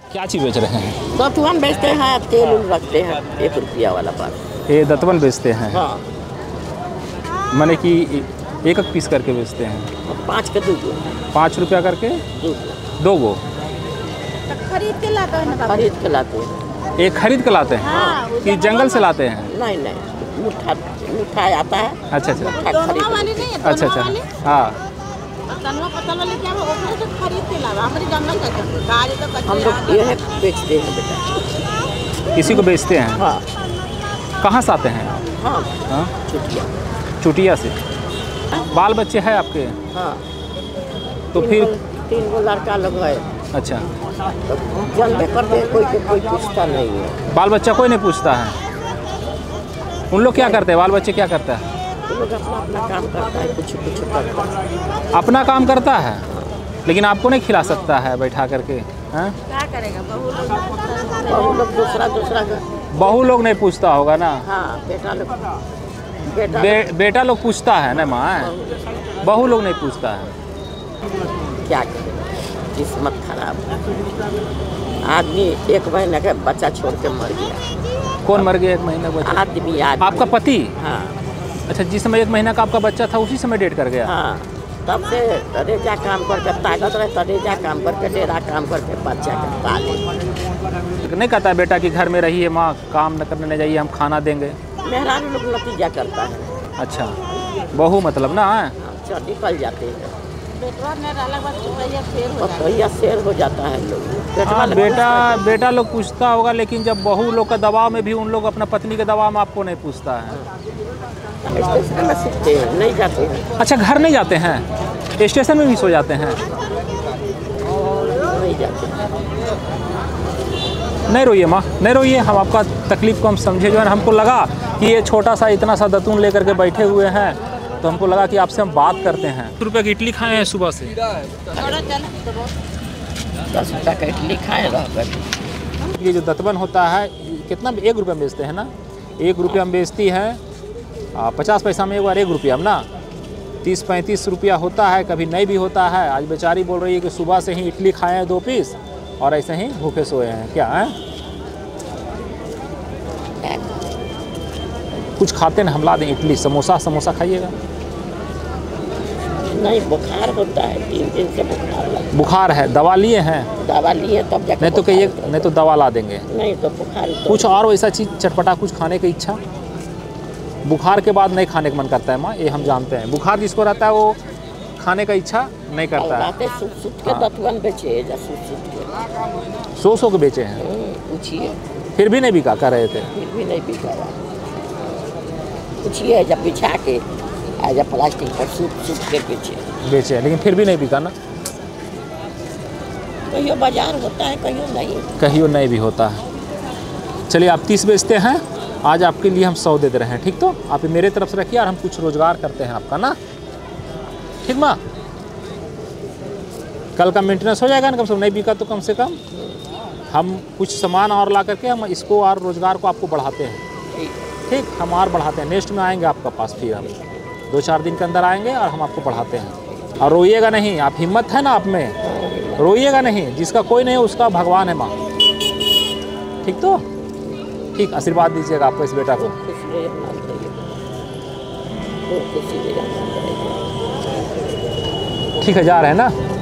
क्या चीज़ बेच रहे हैं? दतवन बेचते हैं, तेल उल रखते हैं 1 रुपया वाला पास। ये दतवन बेचते हैं? हाँ। माने कि एक पीस करके बेचते हैं? 5 के 2 गो। 5 रुपया करके 2 गो? खरीद के लाते हैं। खरीद के लाते हैं। एक खरीद के लाते हैं? हाँ। कि जंगल से लाते हैं? नहीं, मुठा आता है। अच्छा। अच्छा। हाँ। हम लोग ये बेचते हैं बेटा। किसी को बेचते हैं? हाँ। कहाँ से आते हैं? हाँ। चुटिया से। बाल बच्चे हैं आपके? हाँ। तो फिर 3 गो लड़का लोग है। अच्छा। तो जानते करते कोई पूछता नहीं है। बाल बच्चा कोई नहीं पूछता है? उन लोग क्या करते हैं? बाल बच्चे क्या करता है? उन लोग अपना काम करता है, कुछ करता है। अपना काम करता है, लेकिन आपको नहीं खिला सकता है बैठा करके? हाँ? क्या करेगा? बहू लोग दूसरा का। बहू लोग नहीं पूछता होगा ना? हाँ, बेटा लोग पूछता है ना माँ, बहू लोग नहीं पूछता है। क्या करें, किस्मत खराब। आदमी 1 महीने का बच्चा छोड़ के मर गया। कौन मर गया 1 महीने का बच्चा? आदमी। आपका पति? हाँ। अच्छा, जिस समय 1 महीना का आपका बच्चा था उसी समय डेट कर गया? हाँ। तब से रेजा काम करके ताकत रहे, रेजा काम करके, डेरा काम करके बच्चा के पाले। नहीं कहता है बेटा कि घर में रहिए माँ, काम न करने जाइए, हम खाना देंगे? मेहरारू लोग नतीजा करता है। अच्छा, बहू मतलब ना? निकल जाते हैं। शेर हो जाता है लोग। बेटा लोग पूछता होगा, लेकिन जब बहू लोग का दबाव में भी उन लोग अपना पत्नी के दबाव में आपको नहीं पूछता है। स्टेशन में सीखते हैं, नहीं जाते हैं। अच्छा, घर नहीं जाते हैं? स्टेशन में भी सो जाते हैं? नहीं जाते। नहीं रोइए माँ, नहीं रोइए, हम आपका तकलीफ को हम समझे। जो है हमको लगा कि ये छोटा सा इतना सा दतून लेकर के बैठे हुए हैं, तो हमको लगा कि आपसे हम बात करते हैं। 10 रुपये की इडली खाए हैं सुबह से? 10 रुपये का इडली खाए रह। ये जो दतवन होता है कितना? 1 रुपये में बेचते हैं ना? 1 रुपया में बेचती है। 50 पैसा में एक बार 1 रुपया में ना 30-35 रुपया होता है, कभी नहीं भी होता है। आज बेचारी बोल रही है कि सुबह से ही इडली खाए हैं 2 पीस और ऐसे ही भूखे सोए हैं। क्या है? कुछ खाते ना, हम ला दें इडली समोसा खाइएगा? नहीं, बुखार होता है, 3 दिन से बुखार लगा। बुखार है? दवा लिए हैं? दवा लिए तब जाकर। नहीं तो कहिए, नहीं तो दवा ला देंगे। नहीं तो बुखार कुछ और वैसा चीज़ चटपटा कुछ खाने की इच्छा? बुखार के बाद नहीं खाने का मन करता है माँ, ये हम जानते हैं। बुखार जिसको रहता है वो खाने का इच्छा नहीं करता है। सूट के दतवन बेचे, सौ के बेचे हैं? पूछिए। फिर भी नहीं बिका? कर रहे थे? फिर भी नहीं बिका। पूछिए, जब बिछा के जब प्लास्टिक पर सूट के बेचे, लेकिन फिर भी नहीं बिका ना? कहियो बाजार होता है, कहियो नहीं भी होता है। चलिए, आप 30 बेचते हैं, आज आपके लिए हम 100 दे दे रहे हैं, ठीक? तो आप मेरे तरफ से रखिए और हम कुछ रोजगार करते हैं आपका ना, ठीक माँ? कल का मेंटेनेंस हो जाएगा ना, कम से कम नहीं बिका तो कम से कम हम कुछ सामान और ला करके हम इसको और रोजगार को आपको बढ़ाते हैं, ठीक? हम और बढ़ाते हैं। नेक्स्ट में आएंगे आपका पास, फिर हम 2-4 दिन के अंदर आएंगे और हम आपको बढ़ाते हैं। और रोइएगा नहीं, आप हिम्मत है ना आप में, रोइएगा नहीं। जिसका कोई नहीं है उसका भगवान है माँ, ठीक? तो ठीक, आशीर्वाद दीजिएगा आपको इस बेटा को। ठीक है, जा रहे हैं ना?